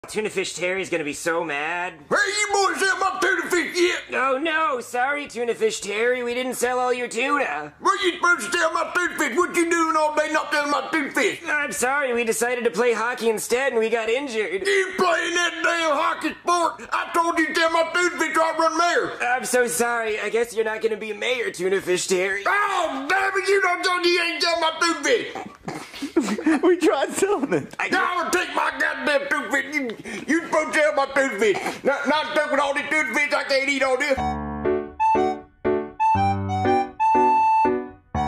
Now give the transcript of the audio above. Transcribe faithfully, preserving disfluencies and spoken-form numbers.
Tuna Fish Terry's gonna be so mad. Hey, you boys sell my tuna fish yet? Oh no, sorry Tuna Fish Terry, we didn't sell all your tuna. Well, you supposed to sell my tuna fish. What you doing all day not selling my tuna fish? I'm sorry, we decided to play hockey instead and we got injured. You playing that damn hockey sport? I told you to sell my tuna fish or I'd run mayor. I'm so sorry, I guess you're not gonna be mayor, Tuna Fish Terry. Oh, damn it, you don't tell me you ain't selling my tuna fish. We tried selling it. I gotta take my goddamn tuna fish. You, you supposed to sell my tuna fish. Not, not stuck with all these tuna fish, I can't eat all this.